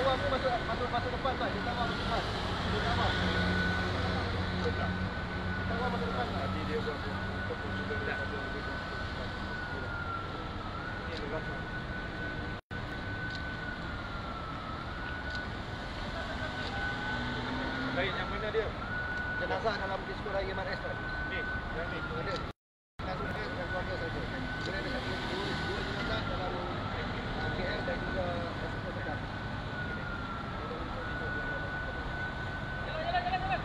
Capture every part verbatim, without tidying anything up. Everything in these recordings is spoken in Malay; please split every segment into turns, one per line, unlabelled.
awal tu masuk masuk masuk depan tak? Kita awal masuk depan. Kita awal. Kita awal masuk depan. Tadi dia buat juga dah. Ini lepas. Baik, yang mana dia? Jenazah dalam disko raya Mat S Pak. Ni, yang ni. Ada. Langsung ke dan keluarga saja. Jadi ada satu dua, dua jenazah dalam K L dan juga hospital dekat. Jalan, jalan, jalan, jalan.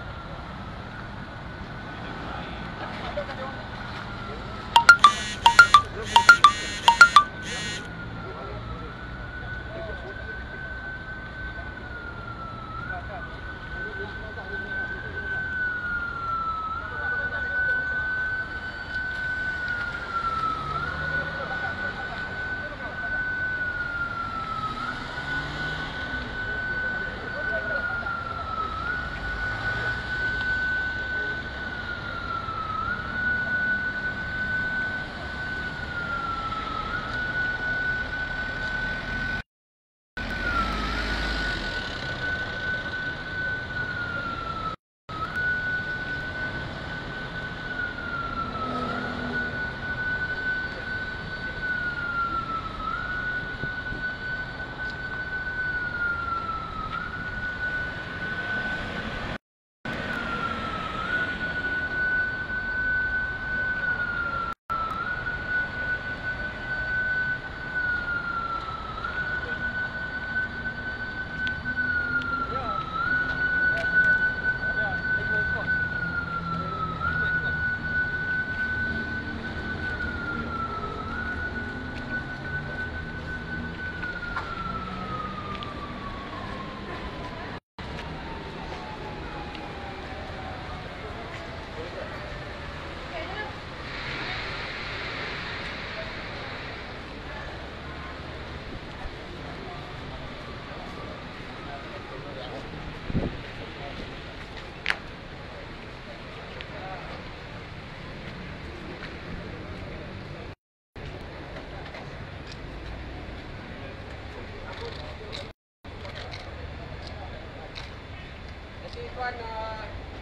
Tuan, uh,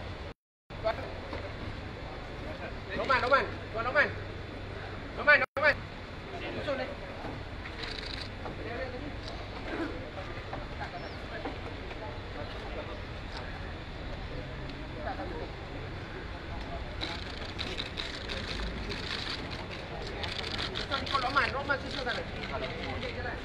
Tuan Roman, Roman, Tuan Roman Roman, Roman susun ni. Tuan Roman, Roman susun sana. Jalan.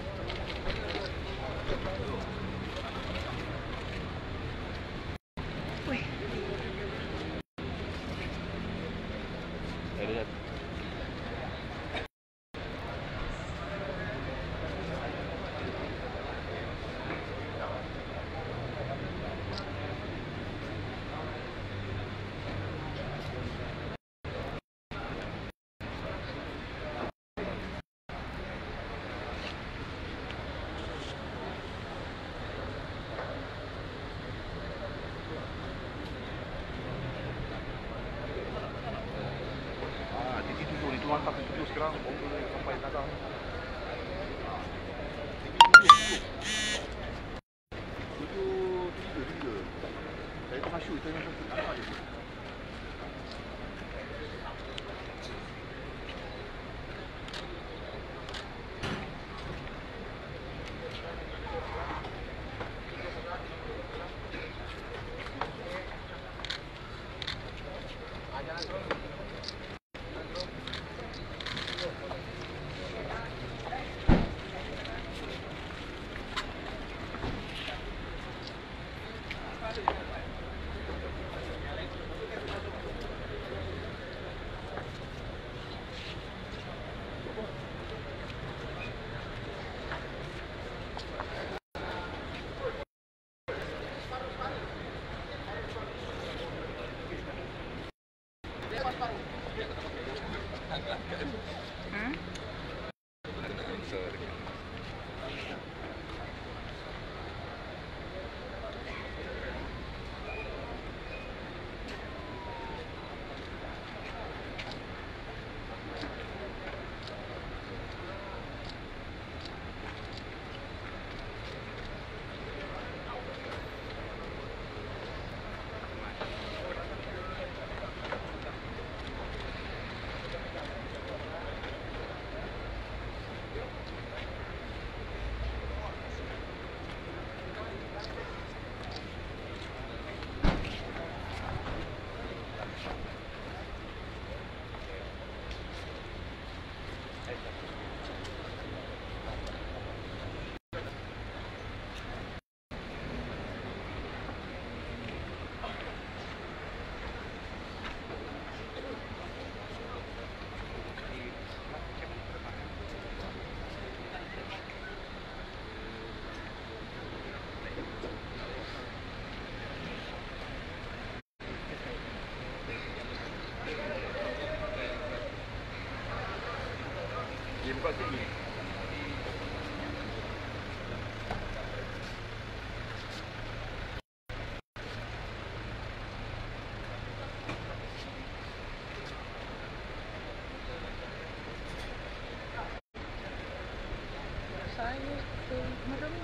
Mantap tujuh sekarang, boleh sampai kadang. Tujuh, tujuh, tujuh. Saya tengah shoot, saya tengah shoot. Apa dia?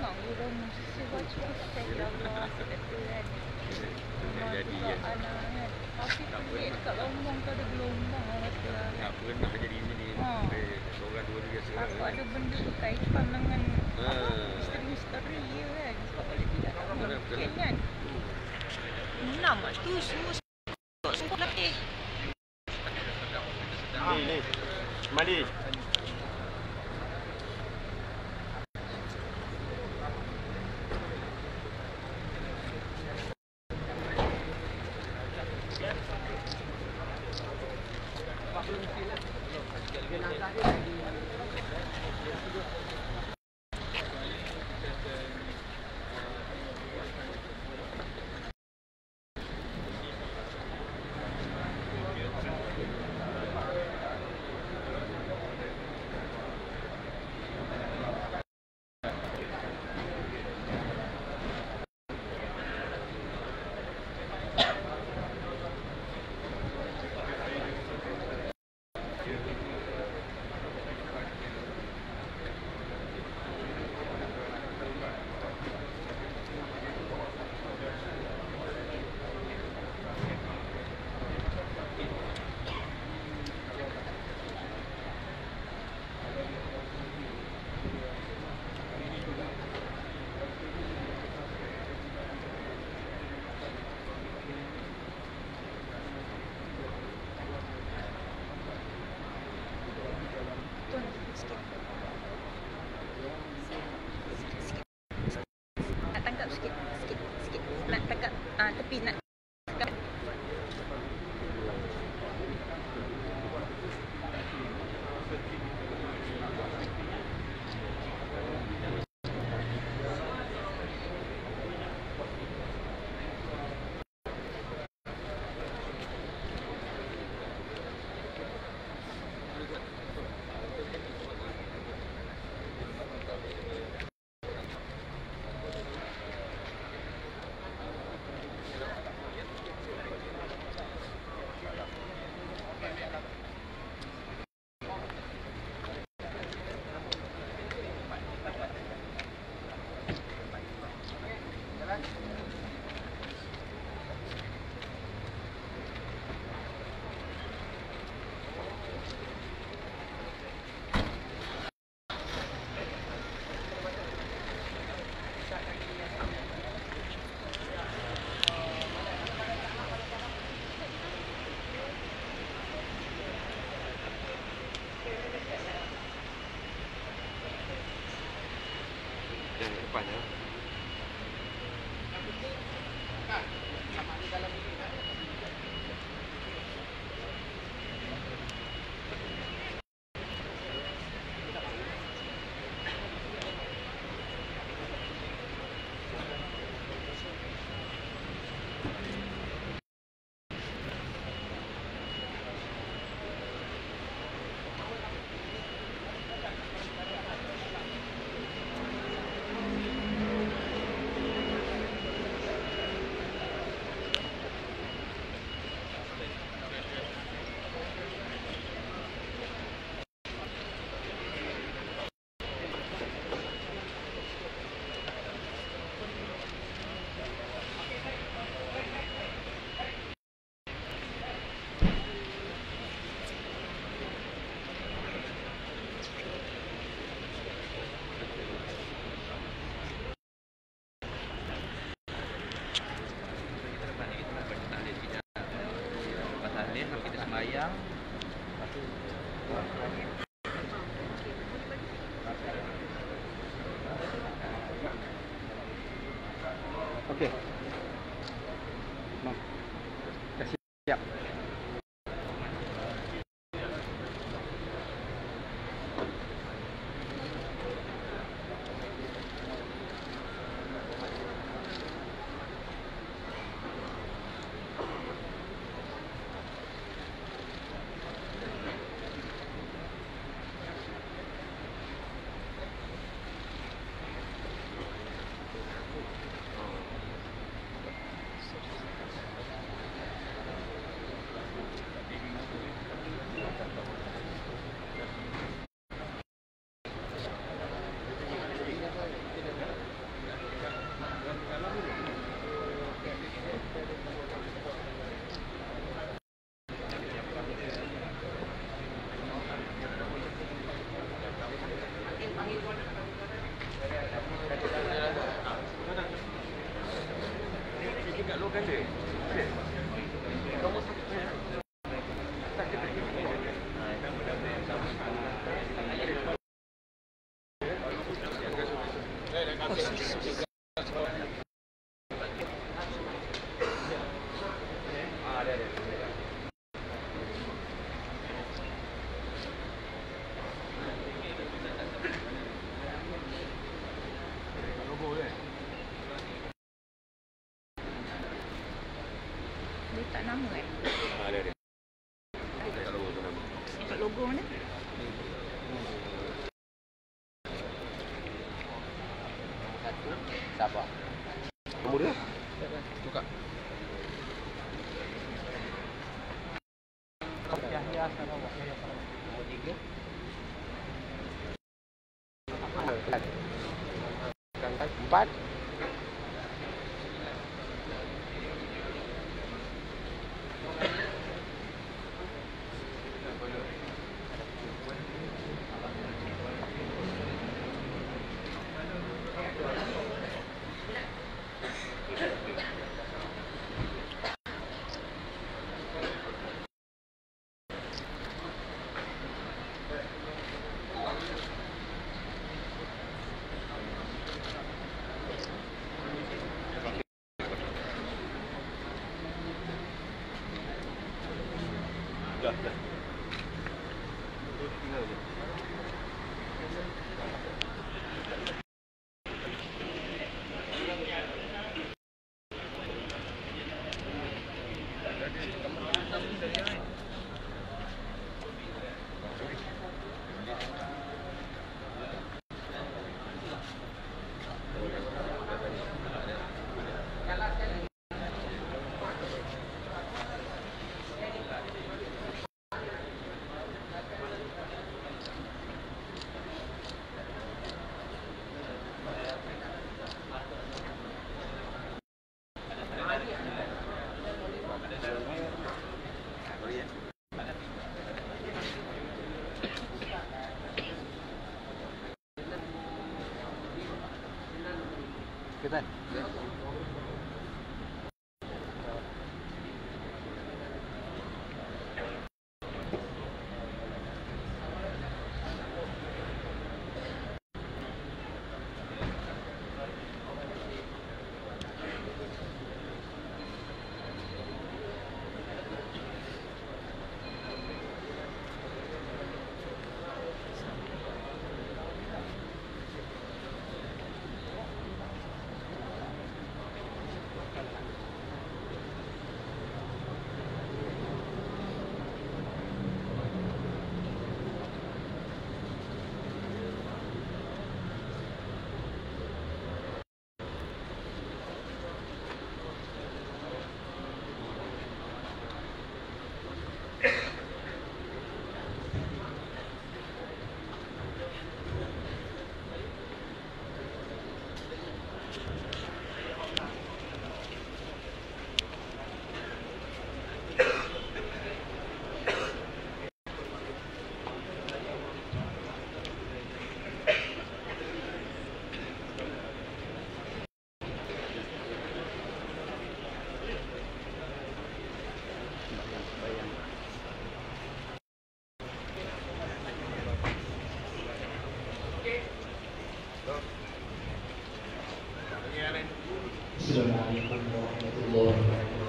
orang orang mesti baca astagfirullah kata kan.
Tak jadi
juga
kan.
anak kan. Tapi pelik dekat lombang tu ada gelombang rasa.
Tak pernah jadi sini.
Ha.
Eh, seorang dua dia
Takut
seorang.
ada benda berkaitan dengan
Ha.
apa, misteri-misteri ya kan. Sebab kalau tidak tak
Betul,
mungkin
betul.
kan. Enam tu semua semua latih.
Ni ni. Mari.
Nak tangkap sikit, sikit, sikit. Nak tangkap ah tepi nak tangkap.
Yang depan ya. Kita sembahyang. Lepas tu
Okey. Mak. Dah siap.
bukan dia. Kamu
Dia tak nama eh?
ada dia. Tak logo tu nama.
Nampak logo mana?
Satu, Sabah. Nombor dia? Tukar.
Yahya Sarawak.
Nombor tiga. Empat. Dah, dah. Tinggal je. Ketan.
Assalamualaikum warahmatullahi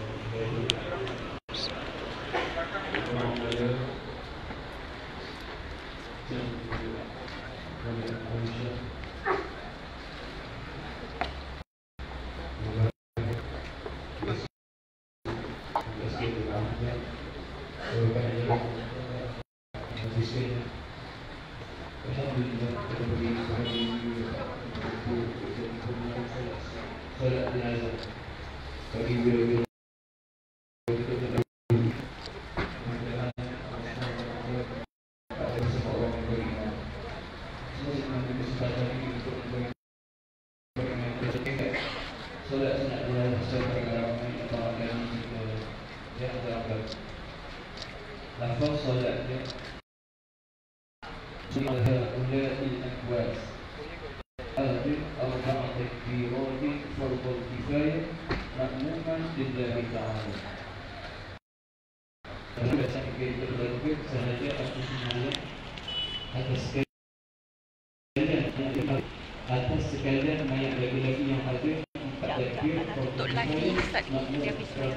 lafaz solatnya هؤلاء الأكواس هذه أربع تكبيرات فرض الكفاية makmuman lillahi ta'ala. Kalau baca fikir berbalik sahaja aku semuanya atas sekalian atas sekalian mayat lagi-lagi yang hadir empat takbir
Untuk lagi Ustaz dia bismillah.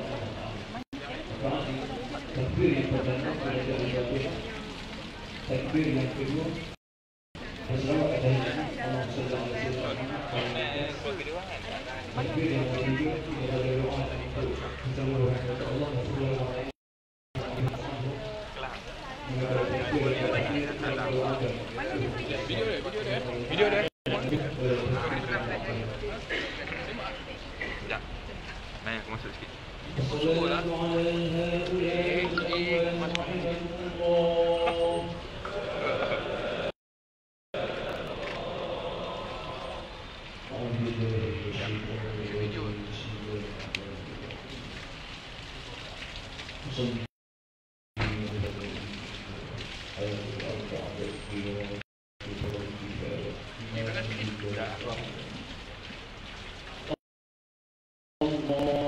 takbir yang pertama pada ibadah, takbir yang kedua berselawat kepada Allah Subhanahu wa taala, takbir yang ketiga kepada doa untuk berselawat kepada Allah Subhanahu wa taala.
Video dia, video dia. Video dia. Sekejap. Main aku masuk sikit.
Allah